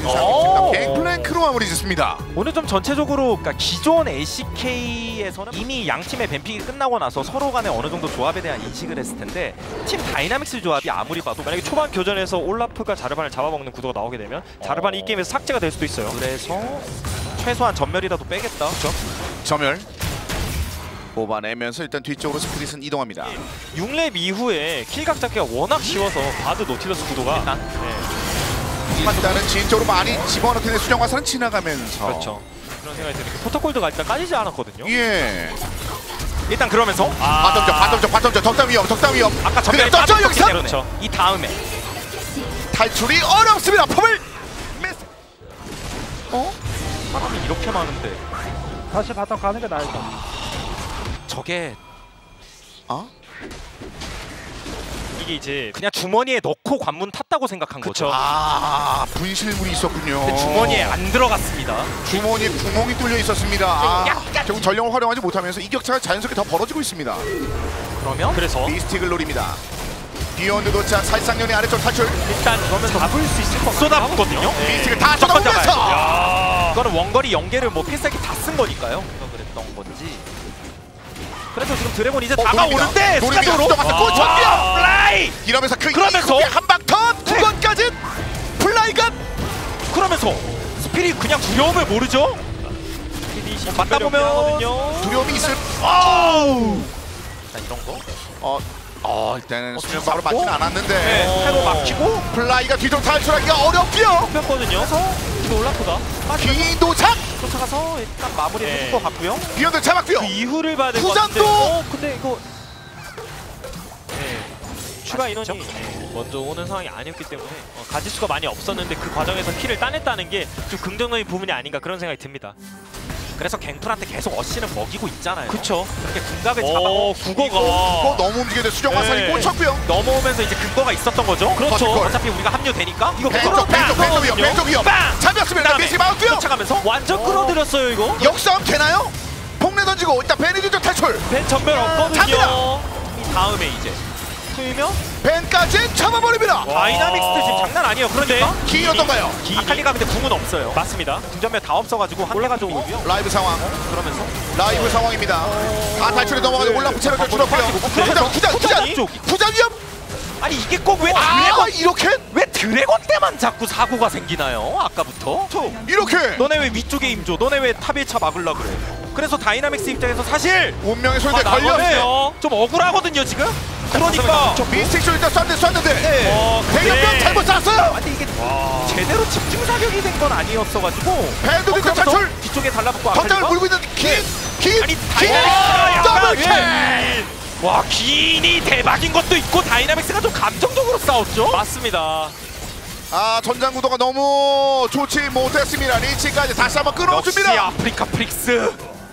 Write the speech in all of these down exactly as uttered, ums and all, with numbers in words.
인사하겠습니다. 갱플랭크로 마무리 짓습니다. 오늘 좀 전체적으로 그러니까 기존 엘씨케이에서는 이미 양 팀의 뱀픽이 끝나고 나서 서로 간에 어느 정도 조합에 대한 인식을 했을 텐데 팀 다이나믹스 조합이 아무리 봐도 만약에 초반 교전에서 올라프가 자르반을 잡아먹는 구도가 나오게 되면 자르반이 이 게임에서 삭제가 될 수도 있어요. 그래서 최소한 전멸이라도 빼겠다. 그렇죠? 전멸 뽑아내면서 일단 뒤쪽으로 스프릿은 이동합니다. 육 렙 이후에 킬각 잡기가 워낙 쉬워서 바드 노틸러스 구도가 일단, 네. 일단은 진쪽으로 많이 집어넣게 된 수정화살은 지나가면서 그렇죠. 그런 생각이 드는 게 포터골드가 일단 까지지 않았거든요. 예. 일단 그러면서 아 바텀적 바텀적 바텀적 덕담 위험 덕담 위험 아까 전멸이 떴죠 여기서? 그렇죠. 이 다음에 탈출이 어렵습니다. 펌을 어? 사람이 이렇게 많은데 다시 바텀 가는 게 나을 것 같아. 저게 어? 이게 이제 그냥 주머니에 넣고 관문 탔다고 생각한 그쵸. 거죠. 아 분실물이 있었군요. 근데 주머니에 안 들어갔습니다. 주머니에 구멍이 뚫려 있었습니다. 아, 결국 전령을 활용하지 못하면서 이 격차가 자연스럽게 더 벌어지고 있습니다. 그러면 그래서 미스틱을 노립니다. 비욘드 도착 살상년의 아래쪽 탈출. 일단 그러면 잡을 수 있을 것 쏟아붓거든요. 네. 미스틱을 다 쏟아보면서 야, 이거는 원거리 연계를 뭐 필살기 다 쓴 거니까요. 그랬던 건지. 그래서 지금 드래곤 이제 어, 다가오는데 노립니다. 순간적으로 아, 플라이! 이러면서 그 그러면서 한방 더 두 번까지 플라이가 그러면서 스피릿 그냥 두려움을 모르죠? 어, 맞다 보면 두려움이 있을. 아우! 자 이런 거. 어, 어 일단은 어, 수면바로 잡고? 맞진 않았는데 네, 패로 막히고 플라이가 뒤쪽 탈출하기가 어렵고요. 뺐거든요. 그래서 이거 올라프다. 긴 도착. 쫓아가서 일단 마무리를 네. 해줄 것 같고요. 비욘드 잡았고요. 그 이후를 봐야 될 것 후전도! 같은데. 어, 근데 이거 네. 추가 인원이 네. 먼저 오는 상황이 아니었기 때문에 어, 가짓수가 많이 없었는데 그 과정에서 킬을 따냈다는 게 좀 긍정적인 부분이 아닌가 그런 생각이 듭니다. 그래서 갱플한테 계속 어시는 먹이고 있잖아요. 그쵸. 그렇게 궁각을 잡아. 어, 국어가 어, 너무 움직이는데 수정 화살이 네. 꽂혔고요. 넘어오면서 이제 근거가 있었던 거죠. 그렇죠. 버티컬. 어차피 우리가 합류되니까 이거 벤쪽 벤쪽 벤쪽 위험 벤쪽 위험 빵! 잡혔습니다. 미스 마우스요. 쫓아가면서 완전 끌어들였어요 이거. 역싸움 되나요? 폭내 던지고 일단 벤이 뒤쪽 탈출. 벤 전멸 없거든요. 잡니다. 이 다음에 이제 풀면 벤까지 잡아버립니다. 다이나믹스 지금 장난 아니에요. 그런데 긴 어떤가요? 아칼리가 근데 궁은 없어요. 맞습니다. 궁전멸 다 없어가지고 한 개가 좀 오고요. 라이브 상황 그러면서 라이브 상황입니다. 다 탈출에 넘어가서 올라프 체력을 줄었고요. 후장 후장 후장 후장 위험. 아니 이게 꼭 왜 아 드래곤 이렇게 왜 드래곤 때만 자꾸 사고가 생기나요? 아까부터. 이렇게 너네 왜 위쪽에 임줘? 너네 왜 탑 일 차 막으려 그래? 그래서 다이나믹스 입장에서 사실 운명의 손에 아, 걸려. 나가네요. 좀 억울하거든요 지금. 그러니까 저 미스틱 쇼 일단 쐈는데 쐈는데 네. 어, 대격변 근데- 잘못 쐈어요. 근데 이게 제대로 집중 사격이 된 건 아니었어가지고 밴드 뒤쪽 탈출. 뒤쪽에 달라붙고 덕장을 아칼리가 물고 있는 긴긴 아니 긴 다이나믹스가 더블 킬. 약간 와 기인이 대박인 것도 있고 다이나믹스가 좀 감정적으로 싸웠죠? 맞습니다. 아 전장 구도가 너무 좋지 못했습니다. 리치까지 다시 한번 역시 끌어줍니다. 아프리카 프릭스.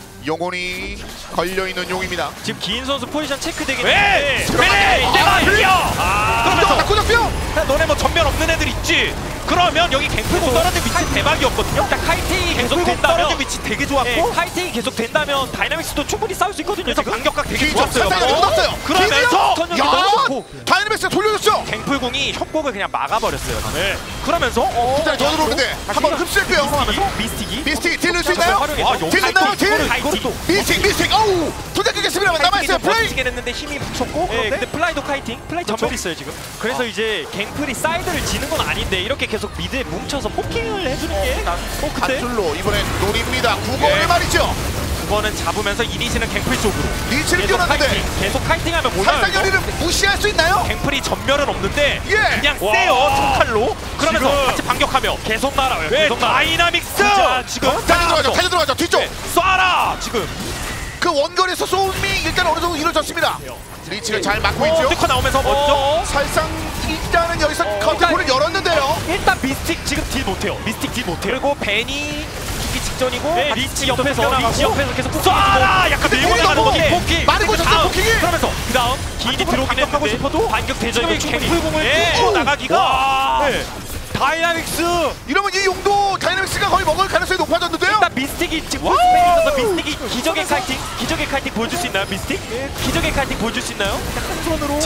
영혼이 걸려있는 용입니다. 지금 기인 선수 포지션 체크되긴 왜? 했는데 왜? 이때만 아, 이겨! 아, 그러면서 구적병 너네 뭐 전면 없는 애들 있지? 그러면 여기 갱플고 떨어진 위치 대박이었거든요? 일단 카이팅이 계속 된다면 떨어진 위치 되게 좋았고 네, 카이팅이 계속 된다면 다이나믹스도 충분히 싸울 수 있거든요. 그래서 강력각 되게 기적 좋았어요. 살상이 묻었어요. 그러면서 야 다이나믹스 돌려줬죠. 갱플궁이 협곡을 그냥 막아버렸어요. 네. 그러면서 후장이 더 들어오는데 한번 흡수했고요. 하면서 미스틱이 미스틱 딜을 수 있나요? 아, 딜 있나요? 딜? 이것도 미스틱 미스틱 어우 두장 끄겠습니다만 남아있어요. 플레이. 버티긴 했는데 힘이 붙였고 네, 근데 플라이도 카이팅 플라이 전멸 있어요 지금. 그래서 이제 갱플이 사이드를 지는 건 아닌데 이렇게 계속 미드에 뭉쳐서 포킹을 해주는 게 어, 그때 한줄로 이번엔 노립니다. 국어를 네. 말이죠. 그거는 잡으면서 이니시는 갱플 쪽으로 리치를 계속 뛰어났는데 카이팅 계속 카이팅하면 몰라요. 살상열이를 무시할 수 있나요? 갱플이 전멸은 없는데 예. 그냥 와. 세요 총칼로 그러면서 지금 같이 반격하며 계속 날아요. 네, 계속 날아. 다이나믹스 자, 지금 달려 들어가죠. 달려 들어가죠. 뒤쪽. 네, 쏴라 지금. 그 원거리에서 쏘움이 일단 어느 정도 이루어졌습니다. 리치가 잘 막고 있죠. 어, 나오면서 먼저 살상 일단은 여기서 카운터볼을 열었는데요. 일단 미스틱 지금 딜 못해요. 미스틱 딜 못해요. 그리고 벤이 죽기 직전이고 네, 리치 리치 옆에서 옆에서 리치 옆에서 계속 쏴라 약간 근데 밀고 폭이 나가는 너무 거지. 포기 많이 보셨죠, 포킹이? 그러면서 그 다음 기인이 들어오긴 반격하고 했는데 싶어도 반격 대전이 지금 갱플공을 예. 뚫고 나가기가 와. 네. 다이나믹스 이러면 이 용도 다이나믹스가 거의 먹을 가능성이 높아졌는데요. 일단 미스틱이 지금 풀스페인 있어서 미스틱이 기적의 카이팅 기적의 카이팅 보여줄 수 있나요 미스틱? 기적의 카이팅 보여줄 수 있나요? 한 손으로 지금 기적의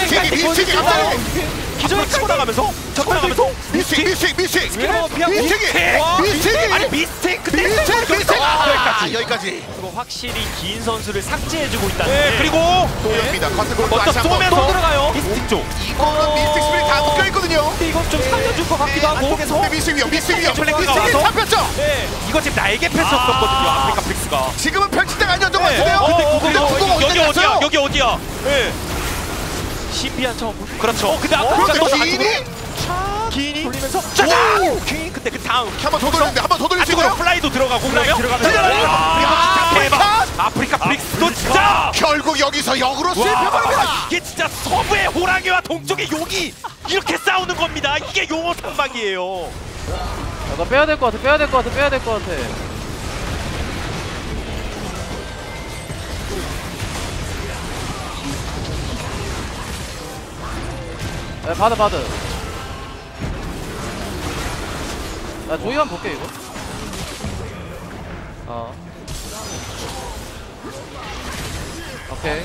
미스틱이 미스틱이 갑자기 기존에 치고 나가면서 치고 나가면서 미스틱 미스틱 미스틱 스키로 피하고 미스틱이 와, 미스틱이 아니 미스틱 근데 미스틱 미스틱 아 여기까지 그리고 확실히 긴 선수를 삭제해주고 있다는 네, 게 그리고 또 엽니다 컨트롤 먼저 다시 한번 쏘면서 또 들어가요 미스틱 쪽 이거는 미스틱 스피릿 다 묶여있거든요 근데 이건 좀 살려줄 것 같기도 하고 근데 미스틱 위험 미스틱 위험 전략가 미스틱이 와서? 잡혔죠 네. 이거 지금 날개 패스였었거든요 아. 아프리카 프릭스가 지금은 펼칠 때가 아니었던 것 네. 같은데요 어, 근데 어, 근데 어, 구도가 여기 어디 어디야? 갔어요 여기 어디야? 네. 신비한 처음 그렇죠 어, 근데 어, 아프리카 그런데 프릭스 기인이 안쪽으로 기인이 돌리면서 오! 짜잔 기인 그때 그 다음 한 번 더 돌렸는데 한 번 더 돌릴 수 안쪽으로 있나요? 플라이도 들어가고 그러면 들어가면서. 아, 야, 대박 아프리카 프릭스도 진짜 결국 여기서 역으로 와, 실패합니다 이게 진짜 서부의 호랑이와 동쪽의 용이 이렇게 싸우는 겁니다. 이게 용어 상박이에요. 야, 나 빼야 될 것 같아, 빼야 될 것 같아, 빼야 될 것 같아. 야, 받아, 받아. 야, 조이 한번 볼게, 이거. 어. 오케이.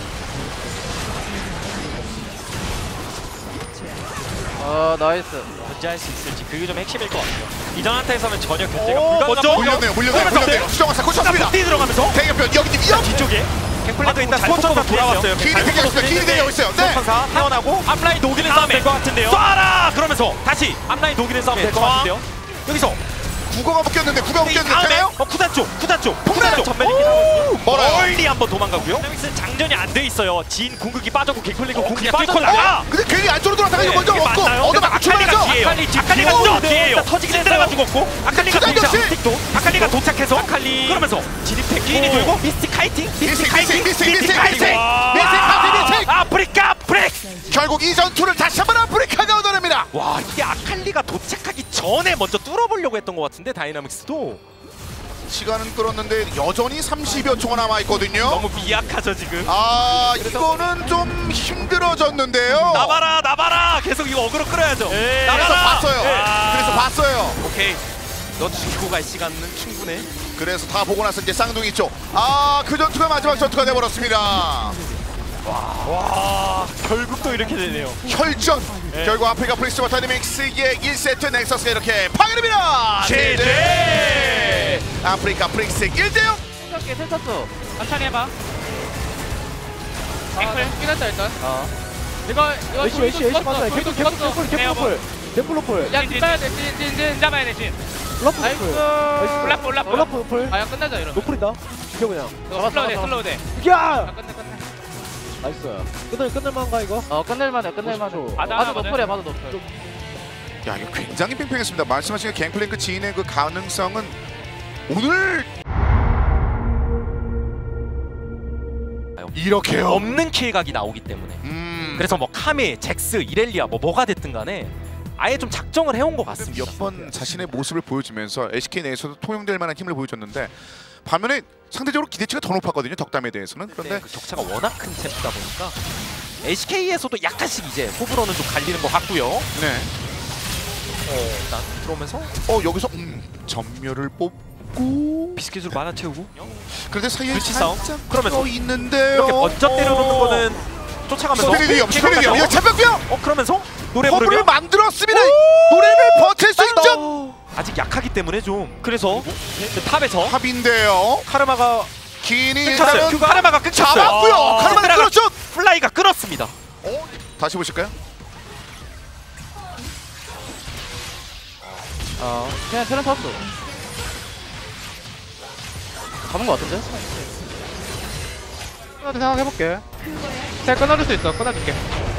어, 나이스. 견제할 수 있을지 그게 좀 핵심일 것 같아요. 이전 한타에서는 전혀 견제가 오, 불가능한 먼저? 물렸네요 물렸네요 물렸네요 수정화사 고쳤습니다 뛰 들어가면서 대격변 여기 위험 뒤쪽에 갱플레이도 일단 잘 스포천사 뽑고 돌아왔어요. 기인이 되겠습니다 기인이 되고 있어요 네 스포천사 태어나고 앞라인 녹이는 싸움 될 것 같은데요. 쏴라! 그러면서 다시 앞라인 녹이는 싸움 될 것 같은데요. 여기서 국어가 묶였는데 국어가 이 묶였는데 다음에 되나요? 어 쿠단 쪽, 쿠단 쪽, 쿠단 쪽. 전면이긴 하거든요. 멀어요. 멀리 한번 도망가고요. 다이나믹스는 장전이 안 돼 있어요. 진 궁극기 빠졌고 갱플레이가 궁극기 그냥 뚫고 빠졌다가 나가. 근데 괜히 안쪽으로 돌아다가 이거 네, 먼저 이게 얻고 맞나요? 얻어 그래서 맞고 아칼리가 출발하죠 뒤에요. 아칼리 뒤- 아칼리가 오, 또 네. 뒤에요. 일단 터지긴 신데렐라 했어요. 죽었고 아칼리가 투자 도착. 역시. 틱도 아칼리가 도착해서 아칼리 그러면서 진입했고 기인이 오. 돌고 미스틱 카이팅, 미스틱, 미스틱 카이팅, 미스틱, 미스틱, 미스틱 카이팅. 와. 미스틱 카이팅, 미스틱. 아프리카 브렉. 결국 이 전투를 다시 한번 아프리카가 얻어냅니다 와 이게 아칼리가 도착하기 전에 먼저 뚫어보려고 했던 것 같은데 다이나믹스도 시간은 끌었는데 여전히 삼십여 초가 남아있거든요 너무 미약하죠 지금. 아 이거는 좀 힘들어졌는데요 나봐라 나봐라 계속 이거 어그로 끌어야죠. 그래서 나봐라. 봤어요 아. 그래서 봤어요 오케이 너 죽이고 갈 시간은 충분해. 그래서 다 보고 나서 이제 쌍둥이 쪽아그 전투가 마지막 전투가 돼버렸습니다 와 결국 또 이렇게 되네요. 혈전 네. 결국 아프리카 프리스와 다이내믹스의 일 세트 넥서스가 이렇게 파괴됩니다 제재! 아프리카 프릭스 일 대 영 생각해, 텔 탔어. 천천히 해봐. 앵클. 끝났다, 일단. 어. 이거 이거 애쉬, 애쉬, 애쉬 맞다. 개꿀, 개꿀, 개꿀, 개꿀, 뭐. 개꿀 로플. 야, 진짜야 돼. 진, 진, 진 잡아야 돼, 진. 로플 나이스. 로플. 올라프, 올라프. 올라프 로플. 아, 야, 끝내자 이러면. 노플이다. 이겨 그냥. 이거 슬로우 돼, 슬로우 돼. 야! 아, 끝내, 끝내. 나이스. 끝낼 끝낼만가 이거? 어 끝낼만해 끝낼만해. 맞아, 맞아 맞아, 노플이야 맞아 노플. 야 이거 굉장히 팽팽했습니다 말씀하신 갱플랭크 지인의 그 가능성은 오늘 이렇게요 없는 킬각이 나오기 때문에. 음, 그래서 뭐 카메, 잭스, 이렐리아 뭐 뭐가 됐든 간에 아예 좀 작정을 해온 것 같습니다. 몇 번 자신의 모습을 보여주면서 에스케이 내에서도 통용될 만한 힘을 보여줬는데 반면에 상대적으로 기대치가 더 높았거든요 덕담에 대해서는 그런데 그런데 그 격차가 워낙 큰 챔프다 보니까 에스케이에서도 약간씩 이제 호불호는 좀 갈리는 것 같고요. 네. 어, 일단 들어오면서 어 여기서 음, 전멸을 뽑고 비스킷으로 만화 채우고 그런데 사이에 위치 싸움? 살짝 그러면서 또 있는데요 이렇게 먼저 때려놓는 거는 쫓아가면서 스피릿 위험 스피릿 위험 킬각까지 이거 잡혔고요 어 그러면서 노래 허브를 부르며 만들었습니다 노래를 버틸 수 있죠 아직 약하기 때문에 좀 그래서 그 탑에서 탑인데요 카르마가 기인이 끊겼어요. 일단은 카르마가 끊겼어요. 잡았고요 아, 카르마를 신데렐라 끌었죠 플라이가 끊었습니다. 어? 다시 보실까요? 어 그냥 테란 탔어. 잡은 거 같은데? 끊어도 생각해볼게. 잘 끊어줄 수 있어. 끊어줄게.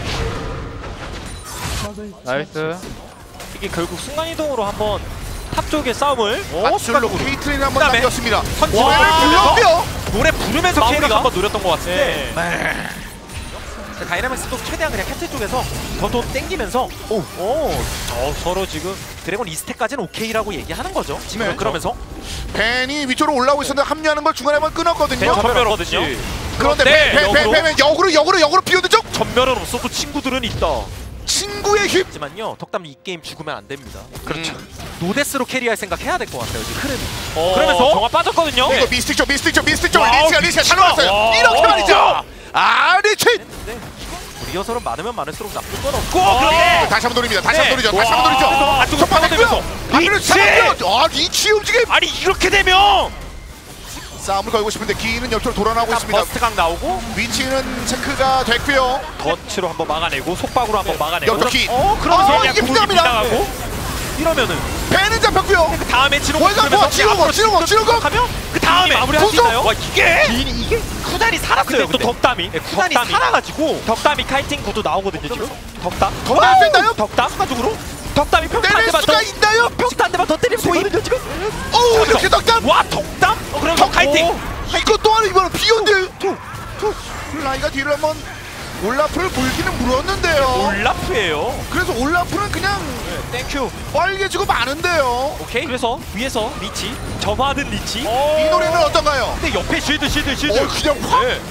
나이스. 이게 결국 순간이동으로 한번 탑 쪽의 싸움을 맞줄로 케이트린 한번 그다음에 남겼습니다 선취 노래를 불렀고요 노래 부르면서 마무리가? 케이가 한번 노렸던 것 같은데 네. 자, 다이나믹스도 최대한 그냥 캡틀 쪽에서 더더 땡기면서 오, 오, 어, 서로 지금 드래곤 이 스택까지는 오케이라고 얘기하는 거죠. 지금 네. 그러면서 벤이 위쪽으로 올라오고 있었는데 합류하는 걸 중간에 한번 끊었거든요 전멸없거든요. 그런데 네, 벤, 벤, 벤, 벤, 벤 역으로 역으로 역으로 비우드죠 전멸은 없어도 친구들은 있다. 친구의 힘 하지만요, 덕담 이 게임 죽으면 안 됩니다. 그렇죠 노데스로 캐리할 생각 해야 될 것 같아요. 지금 흐름이. 어, 그러면서 정화 빠졌거든요. 이거 미스틱 쪽 미스틱 쪽 미스틱 쪽 와우, 리치가 리치가 잘 미치다. 나왔어요 와. 이렇게 말이죠 아 리치 했는데 우리 리허설은 많으면 많을수록 나쁠 건 없고. 네, 다시 한번 돌립니다. 다시 한번 네. 돌리죠. 다시 한번 돌리죠. 와, 안쪽으로 첫 번째 파고들면서. 있고요. 앞으로 리치! 잡았고요. 아, 리치 움직임. 아니 이렇게 되면 싸움을 걸고 싶은데 기인은 옆으로 돌아나오고 있습니다. 버스트각 나오고 위치는 체크가 됐고요. 거치로 한번 막아내고 속박으로 한번 막아내고. 옆으로 기. 어 그러면서 아, 그냥 이게 구글이 빗나갑니다. 빗나가고 이러면은 배는 잡혔고요. 그 다음에 치는 월간 뭐 치는 거, 치는 거, 치는 거. 하면 그 다음에 마무리할 수 도적! 있나요? 와 이게 기인이 이게 쿠단이 살았어요. 또 덕담이 네, 쿠단이 덕담이. 살아가지고 덕담이 카이팅 구도 나오거든요 지금. 덕담 더 낼 수 있나요? 덕담 순간적으로 덕담이 평타 한 때릴 대만 수가 더 있나요? 평타 한 대만 더 때리면 되거든요 지금. 오, 이렇게 덕담. 와 덕담? 어, 그럼 덕- 카이팅. 이거 또한 이번엔 비욘드. 투, 투. 플라이가 뒤를 한번 올라프를 물기는 물었는데요. 올라프예요. 그래서 올라프는 그냥 땡큐. 빨개지고 마는데요. 오케이. 그래서 위에서 리치 점화든 리치. 이 노래는 어떤가요? 근데 옆에 쉴드 쉴드 쉴드. 어, 그냥 확. 네.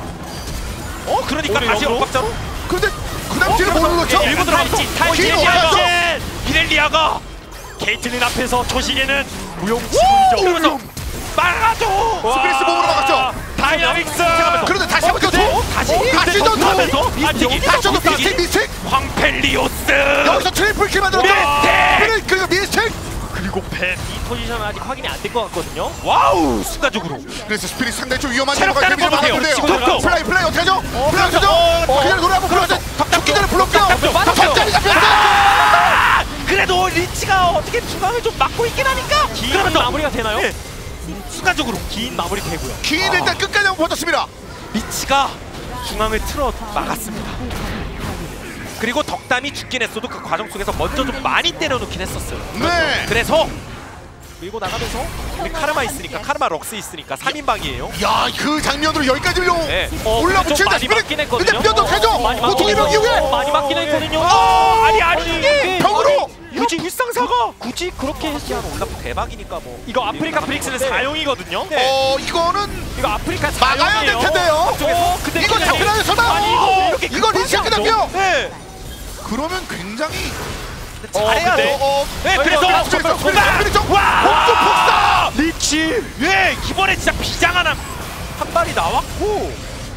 어 그러니까 오늘 다시 역으로? 엇박자로. 근데 그다음 뒤를 못 눌렀죠? 밀고 들어갔어. 기인 어디갔어? 이렐리아가 케이틀린 앞에서 초시계는 오, 무용지물이죠. 그러면서 막아줘. 스페이스 몸으로 막았죠? 다이나믹스. 그런데 다시 한번 또 또? 다시 다시 또 하면서 다시 또 미스틱 미스틱 황펠리오스. 여기서 트리플 킬 만들었죠? 미스틱! 그리고 미스틱 그리고 펜. 이 포지션은 아직 확인이 안 된 것 같거든요. 와우 순간적으로. 그래서 스피릿 상당히 좀 위험한 체력 데로가 따는 데뷔를 거 보세요. 막았는데요. 치고 들어가고. 플라이 플라이 어떻게 하죠? 플라이 어떻게 하죠? 어, 그냥 노래 한번 불러서 죽기 전에 불렀고요. 맞았죠. 덕담이 잡혔어요. 아! 그래도 리치가 어떻게 중앙을 좀 막고 있긴 하니까. 그러면 마무리가 되나요? 네. 순간적으로 긴 마무리 되고요. 기인 일단 끝까지 한번 버텼습니다. 리치가 중앙을 틀어 막았습니다. 그리고 덕담이 죽긴 했어도 그 과정 속에서 먼저 좀 많이 때려놓긴 했었어요. 네. 그래서 밀고 나가면서 우리 카르마 있으니까 카르마 럭스 있으니까 삼 인방이에요. 야, 그 장면으로 여기까지로 네. 어, 올라붙일 좀 때 많이 스피릿. 맞긴 했거든요. 근데 뼈도 되죠? 많이 보통 맞긴 이명 이후에 어, 많이 맞긴 했거든요. 어, 아니 아니 이게 벽으로 굳이 불상사가 굳이 그렇게 했으면 올라프 대박이니까 뭐. 이거 아프리카 브릭스는 사용이거든요. 어, 이거는 이거 아프리카 막아야 될 텐데요. 쪽에서 근데 이거 잡히나요, 설마? 아니 이거 이렇게 이거 리치가 끝났고요. 네. 그러면 굉장히 잘해야 돼. 어, 네, 어, 그래서 어, 스피릿, 스피릿, 스피릿 좀. 와! 공중 폭사! 리치. 예, 이번에 진짜 비장한 한, 한 발이 나왔고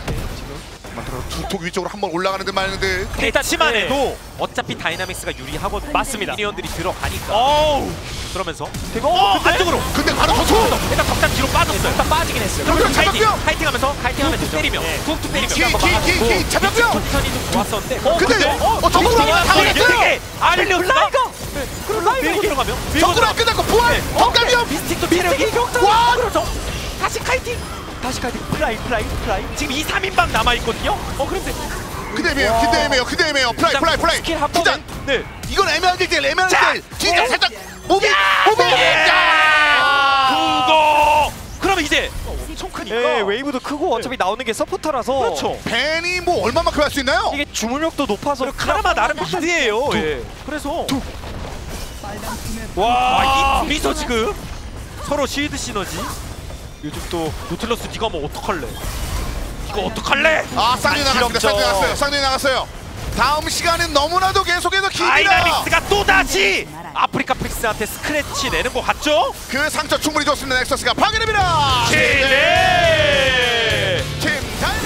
두톡 위쪽으로 한번 올라가는 듯 마는 듯. 대치만 해도 어차피 다이나믹스가 유리하거든요. 맞습니다. 미니언들이 들어가니까. 어우. 그러면서 되고 어, 안쪽으로. 근데 바로 전투! 일단 덕담 뒤로 빠졌어요. 일단 빠지긴 했어요. 그럼 그리고 파이팅, 잡았고요. 파이팅하면서 파이팅하면서 때리며 툭툭 때리며 기, 한번 기, 막아주고. 기, 기, 잡혔고요. 포지션이 좀 좋았었는데. 어, 근데, 어, 정글로 하나 당했어요. 아니 블라이가. 블라이가 밀고 들어가면. 정글로 안 끝났고 부활! 덕담이요! 미스틱도 체력이 와! 그렇죠. 다시 카이팅. 다시 카이팅. 플라이 플라이 플라이. 지금 이, 삼 인방 남아 있거든요. 어 그런데 그대 애매해요, 그대 애매해요, 그대 애매해요. 플라이, 플라이, 플라이. 스킬 한 기장. 번에. 네. 이건 애매한 딜, 애매한 자! 딜. 진짜 살짝 몸이, 몸이. 예! 야! 그거. 그러면 이제 엄청 크니까. 네, 웨이브도 크고 어차피 나오는 게 서포터라서 그렇죠. 벤이 뭐 얼마만큼 할 수 있나요? 이게 주물력도 높아서 카르마 나름 미드예요. 예. 그래서 와, 이 둘이서 지금 서로 실드 시너지. 요즘 또 노틸러스 네가 뭐 어떡할래? 이거 어떡할래? 아, 쌍둥이 나갔습니다. 쌍둥이 나갔어요. 쌍둥이 나갔어요. 다음 시간은 너무나도 계속해서 깁니다. 다이나믹스가 또 다시 아프리카 프릭스한테 스크래치 내는 거 같죠? 그 상처 충분히 좋습니다. 넥서스가 파괴됩니다. 네. 팀 다이.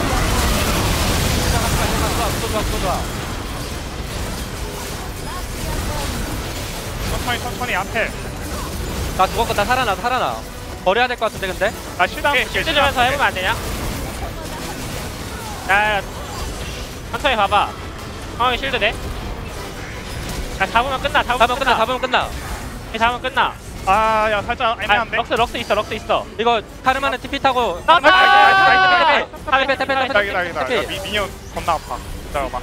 천천히 천천히 앞에. 나 죽었고 나 살아나 살아나. 버려야 될 것 같은데 근데. 나 실드 실드 주면서 해보면 안 되냐? 야, 야 천천히 봐봐. 상황이 실드 돼? 야 잡으면 끝나. 잡으면 잡으면 끝나 잡으면 끝나. 끝나. 잡으면 끝나. 아, 야 살짝 애매한데. 럭스 럭스 있어. 럭스 있어. 이거 카르마는 티피 타고. 나 나. 타피 타피 타피 타피 타피. 미니언 겁나 아파. 기다려봐.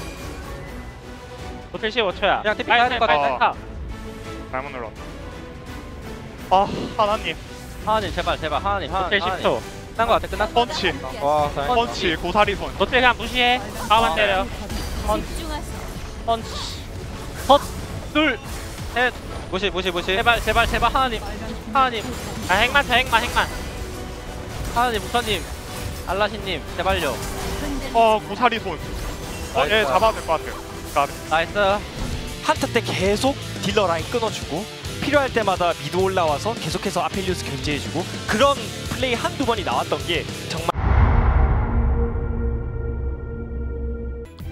노틸 십오 초야. 그냥 티피 가야 될 것 같아. 잘못 눌렀다. 아, 하나님. 하나님 제발 제발 하나님 노틸 하나님. 십 초. 딴거 같아 끝났어. 펀치. 와 다행이다. 펀치 고사리 손. 노틸 그냥 무시해. 다음만 때려. 펀치. 헛. 둘. 셋. 무시 무시 무시. 제발 제발 제발 하나님. 하나님. 아 핵만 쳐 핵만 핵만. 하나님 우선님 알라신님 제발요. 어 고사리 손. 어, 얘 잡아도 될 것 같아요. 가. 나이스. 한타 때 계속 딜러 라인 끊어주고 필요할 때마다 미드 올라와서 계속해서 아펠리우스 견제해주고 그런 플레이 한두 번이 나왔던 게 정말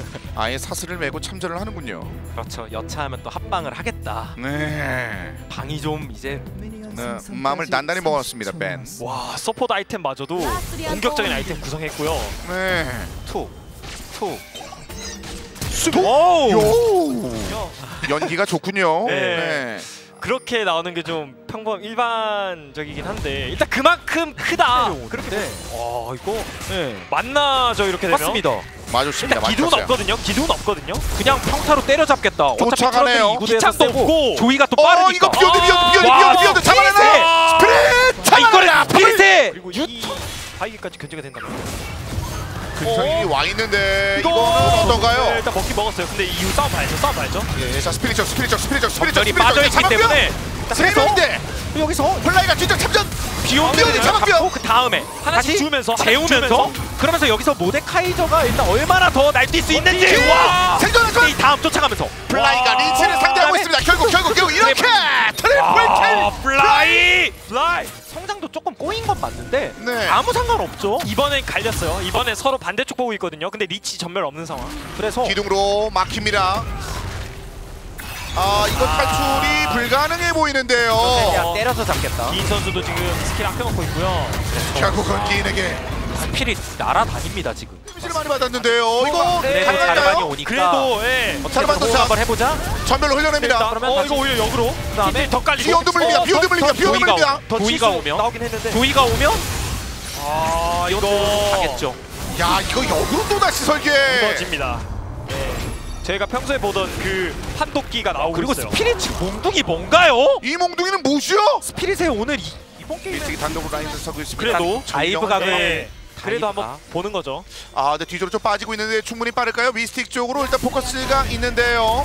아예 사슬을 메고 참전을 하는군요. 그렇죠. 여차하면 또 합방을 하겠다. 네. 방이 좀 이제 네. 마음을 단단히 먹었습니다. 벤. 와 서포트 아이템마저도 공격적인 아이템 구성했고요. 네. 투, 투. 오! 요! 연기가 좋군요. 네. 네. 그렇게 나오는 게 좀 평범 일반적이긴 한데 일단 그만큼 크다. 그렇게 네. 와 이거 네. 맞나죠 이렇게 되면? 맞습니다. 맞았습니다. 일단 기둥은 맞췄어요. 없거든요. 기둥은 없거든요. 그냥 평타로 때려잡겠다. 어차피 쫓아가네요. 트롯이 이 구대에서 기창도 세고 없고. 조이가 또 어, 빠르니까. 이거 비욘드 비욘드 비욘드 와, 비욘드 비욘드 잡아내네. 스프릿! 아, 이거를 스피릿에 그리고 이 바이기까지 견제가 된다면 근성이 와 있는데 이거 이거는 어떤가요? 네, 일단 먹긴 먹었어요. 근데 이후 싸움 봐야죠. 싸움 봐야죠. 예, 자 스피릿적 스피릿적 스피릿적 스피릿적 전이 빠져있기 때문에 세 명인데 여기서 플라이가 진짜 참전. 비욘드 비욘드 잡았고요. 그 다음에 하나씩 다시 주면서 재우면서 그러면서 여기서 모데카이저가 일단 얼마나 더 날뛸 수 있는지 예! 와 생존한 근데 이 다음 쫓아가면서 플라이가 리치를 상대하고 있습니다. 결국 결국 결국 이렇게 트리플 아, 킬. 플라이 플라이 성장도 조금 꼬인 건 맞는데 네. 아무 상관없죠. 이번엔 갈렸어요. 이번엔 서로 반대쪽 보고 있거든요. 근데 리치 전멸 없는 상황. 그래서 기둥으로 막힙니다. 아 이거 탈출이 불가능해 보이는데요. 그냥 때려서 잡겠다. 기인 선수도 지금 스킬 아껴놓고 있고요. 결국은 기인에게 스피릿 날아다닙니다 지금. 피시를 많이 받았는데요. 이거 그래도 자르반이 가능할까요? 오니까 그래도 예. 자르반도 공 자 한번 해보자. 전멸로 흘려냅니다. 그러면 어 다시 이거 오히려 역으로. 그다음에 더 깔리고. 비욘드 물립니다. 비욘드 물립니다. 비욘드 조이가 물립니다. 오- 더 조이가 칠수 오면? 나오긴 했는데 조이가 오면 아 이거 가겠죠. 야 이거 역으로 또 다시 설계. 무너집니다. 네. 저희가 평소에 보던 그 판독기가 나오고 그리고 있어요. 스피릿 지금 몽둥이 뭔가요? 이 몽둥이는 뭐죠? 스피릿의 오늘 이, 이번 게임에 일찍이 단독으로 라인을 서고 있습니다. 그래도 다이브가 네. 그래도 다이브가. 한번 보는 거죠. 아, 근데 뒤쪽으로 좀 빠지고 있는데 충분히 빠를까요? 미스틱 쪽으로 일단 포커스가 있는데요.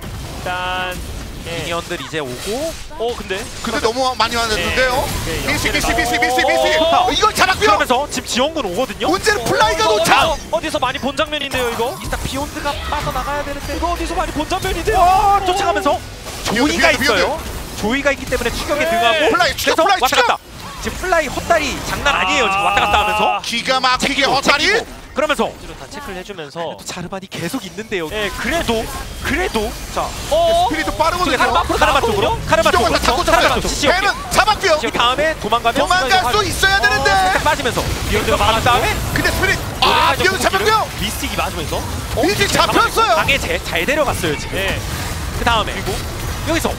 일단 예. 미니언들 이제 오고 어 근데 근데 너무 많이 왔는데요. 네. 미스틱, 네. 미스틱, 미스틱, 미스틱, 미스틱. 어. 이걸 잡았고요. 그러면서 지금 지원군 오거든요. 문제는 플라이가 어, 도착. 어, 어디서 많이 본 장면인데요 이거? 일단 비욘드가 빠져나가야 되는데 이거 어디서 많이 본 장면인데요? 쫓아가면서 조이가 비욘드, 비욘드. 있어요. 조이가 있기 때문에 추격에 네. 등하고 플라이 추격, 그래서 플라이 왔다 추격. 갔다. 지금 플라이 헛다리 장난 아니에요. 지금 왔다 갔다 하면서 기가 막히게 제끼고, 헛다리. 제끼고. 그러면서 다 체크를 해주면서 또 자르반이 계속 있는데요. 예 그래도 그래도 자, 어 스피릿도 빠르거든요. 카르마 앞으로 카르마 쪽으로 카르마 기동을 다 쪽으로 잡고 카르마 잡았어요. 쪽 지역. 배는 잡았고요. 그 다음에 도망가면 도망갈 수 있어야 살짝 되는데. 빠지면서 비욘드가 막은 막았고. 다음에 근데 스피릿 아, 비욘드 잡혔고요. 미스틱이 맞으면서 일찍 잡혔어요. 방에 제, 잘 데려갔어요 지금. 예 그 다음에 그리고 여기서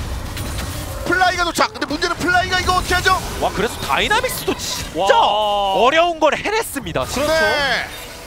플라이가 도착. 근데 문제는 플라이가 이거 어떻게 하죠? 와 그래서 다이나믹스도 진짜 와. 어려운 걸 해냈습니다. 그렇죠. 네.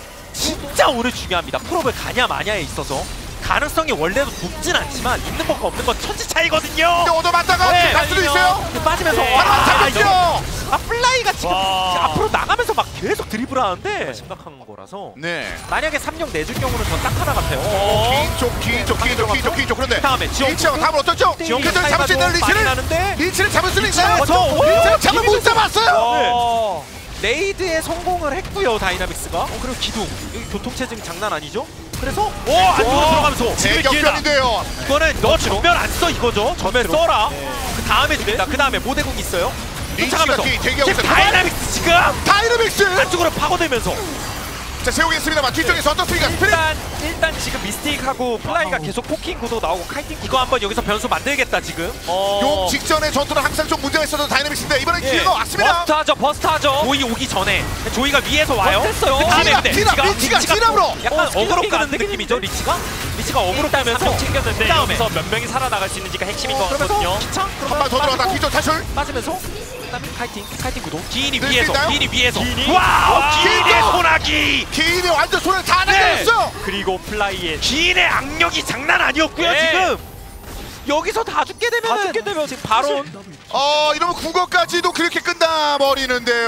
진짜 오늘 중요합니다. 프로브 가냐 마냐에 있어서 가능성이 원래도 높진 않지만 있는 것과 없는 건 천지 차이거든요. 근데 얻어맞다가 네, 갈 수도 있어요. 빠지면서 네. 와, 바로 잡혔죠. 아 플라이가 지금 와. 앞으로 나가면서 막 계속 드리블하는데 심각한 거라서 네. 만약에 삼 령 내줄 경우는 전 딱 하나 같아요. 긴쪽 긴쪽 긴쪽 긴쪽 긴쪽 그런데 그 다음에 지원 리치하고 다음은 어떻죠? 지원기 그들 잡을 수 있는 리치를 나는데 리치를 잡을 수는 있나요? 그렇죠. 리치를 잡을 못 잡았어요. 어. 레이드에 성공을 했고요 다이나믹스가. 어, 그리고 기둥 여기 교통체증 장난 아니죠? 그래서 오 안쪽으로 들어가면서 대격변인데요. 이거는 너 전면 안 써 이거죠? 전면 써라. 그 다음에 줍니다. 그 다음에 모대공 있어요. 리치가 쫓아가면서 뒤 대기하고 지금 있어요. 다이나믹스 지금 다이너믹스. 안쪽으로 파고들면서 자 세우겠습니다만 뒤쪽에서 어떻습니까? 스피릿. 일단 일단 지금 미스틱하고 플라이가 계속 포킹 구도 나오고 카이팅 이거 한번 여기서 변수 만들겠다 지금. 어. 용 직전의 전투는 항상 좀 문제가 있었던 다이너믹스인데 이번엔 기회가 왔습니다. 버스트하죠 버스트하죠. 조이 오기 전에 조이가 위에서 와요. 버스트했어요. 그 다음에 티나, 근데 티나, 리치가 티나브로. 약간 어, 어그로 스킬링이 안 끄는 되긴 느낌이죠 리치가. 리치가 어그로 따면서 명 챙겼는데 그 다음에 여기서 몇 명이 살아나갈 수 있는지가 핵심인 것 그러면서 같거든요. 기창 한 발 더 들어가다 뒤쪽 탈출. 빠지면서 그다음에 카이팅 카이팅 구도 기인이 늘 위에서 있나요? 기인이 위에서 기인이? 와우 와, 기인의 기인도! 소나기 기인이 완전 손을 다 네. 날렸어요. 그리고 플라이의 기인의 악력이 장난 아니었고요 네. 지금 여기서 다 죽게 되면 다 죽게 되면 지금 바로 어 이러면 국어까지도 그렇게 끝나 버리는데요.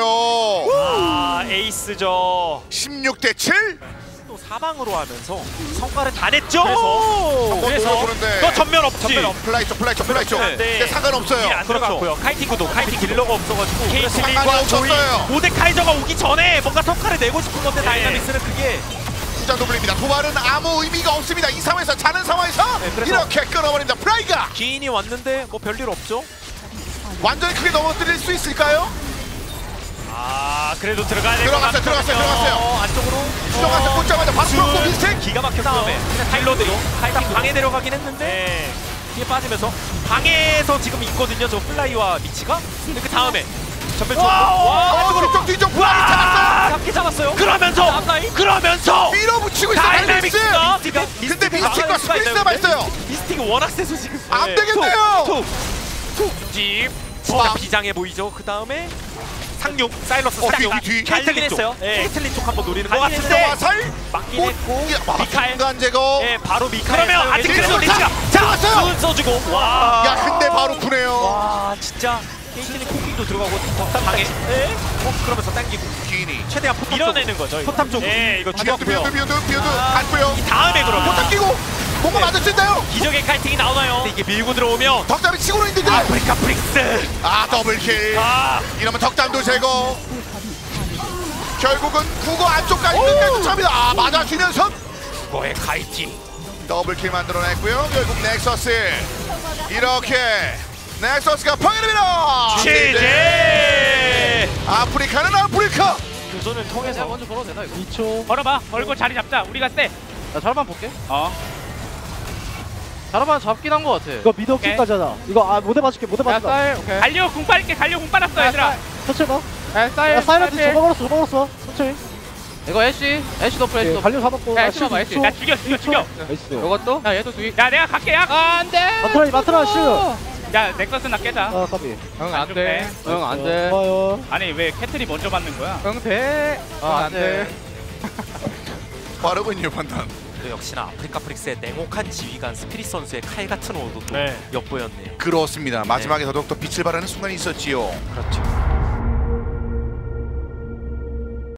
아 에이스죠. 십육 대 칠. 또 사방으로 하면서 성과를 다 냈죠. 그래서 한번 그래서 돌아보는데. 너 전면 없지. 전면 없- 플라이 쪽 플라이 쪽 플라이 쪽. 네. 근데 상관없어요. 안 그렇죠. 들어갔고요. 카이팅 구도 카이팅 딜러가 없어가지고 상관이 케이틀린과 조이 없었어요. 모데카이저가 오기 전에 뭔가 성과를 내고 싶은 건데 네. 다이나믹스는 그게 후자 도블입니다. 도발은 아무 의미가 없습니다. 이 상황에서 자는 상황에서 네, 그래서- 이렇게 끊어버립니다. 플라이가 기인이 왔는데 뭐 별일 없죠. 완전히 크게 넘어뜨릴 수 있을까요? 아 그래도 들어가야 될 들어갔어요, 들어갔어요, 들어갔어요. 어, 안쪽으로 들어가서 꽂자마자 바로 프로포 미스틱. 기가 막혀 다음에 타일러드로 타일러 방에 내려가긴 했는데 네. 뒤에 빠지면서 방에서 지금 있거든요. 저 플라이와 미치가. 근데 그 다음에 전멸 쪽. 와, 어, 뒤쪽 뒤쪽 플라이 잡았어요. 잡기 잡았어요. 그러면서 앞라인. 그러면서 밀어붙이고 있어 다이내믹스. 다이내믹스가 근데 미스틱과 스프린트 남아있어요. 미스틱이 워낙 세서 지금 안 되겠네요. 툭툭 와. 진짜 비장해 보이죠. 그 다음에 상륙 사일러스 어, 상륙 뒤, 뒤, 뒤. 케이틀린 했어요. 쪽 케이틀린 쪽 한번 노리는 것 근데 같은데 화살 맞긴 했고 미카엘 순간 제거. 예 바로 미카엘 그러면 아직 그래도 그래도 리치가 잡았어요. 눈 써주고 와 야 근데 바로 구네요. 와 진짜 케이틀린 코킹도 들어가고 덕담 방에 예? 어 그러면서 당기고 기니. 최대한 포탑 밀어내는 거죠. 이거. 포탑 쪽으로 네 이거 비어드 죽였고요. 비어드 비어드 비어드 갔고요. 이 다음에 그러면 포탑 끼고 공고 맞을 수 있나요? 기적의 카이팅이 나오나요? 근데 이게 밀고 들어오면 덕담이 치고는 있는데 아프리카 프릭스 아 더블킬. 아 이러면 덕담도 제거. 결국은 국어 안쪽까지 끝까지 찹니다. 아 맞아주면서 뭐의 카이팅 더블킬 만들어냈고요. 결국 넥서스 이렇게 넥서스가 파괴됩니다. 제제 아프리카는 아프리카. 교전을 내가 통해서 먼저 걸어도 되나 이거? 이 초. 걸어봐 걸고 자리 잡자 우리가 세. 나 자르반 볼게. 어 자르반 잡긴 한 거 같아. 이거 미드업킬까지 하자. 이거 아 모델 맞출게 모델 야 맞춘다. 쌀 오케이. 갈려 궁 빨게 갈려 궁 빨았어 얘들아. 터치해봐. 야 쌀. 야 사이렌트 쌀. 저거 걸었어 저거 걸었어. 천천히. 이거 애쉬 애쉬 노플 애쉬 예, 노플. 관료 잡았고. 야, 나 애쉬 봐봐, 애쉬. 십 초. 야 죽여 죽여 죽여. 나이스. 이것도? 야 얘도 두기. 야 내가 갈게 야. 아 안돼. 마트라이 마트라 슈. 야 넥서스 나 깨자. 아 까비. 응 안 안돼. 좋네. 응 안돼. 좋아요. 아니 왜 캐틀이 먼저 맞는 거야? 응 돼. 어 안돼. 빠르군요 판단. 또 역시나 아프리카 프릭스의 냉혹한 지휘관 스피릿 선수의 칼 같은 오도 또 네. 엿보였네요. 그렇습니다. 마지막에 더더욱 더 빛을 발하는 순간이 있었지요. 그렇죠.